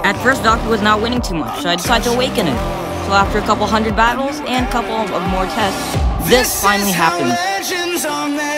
At first, Doctor was not winning too much, so I decided to awaken it. So after a couple hundred battles and a couple of more tests, this finally happened.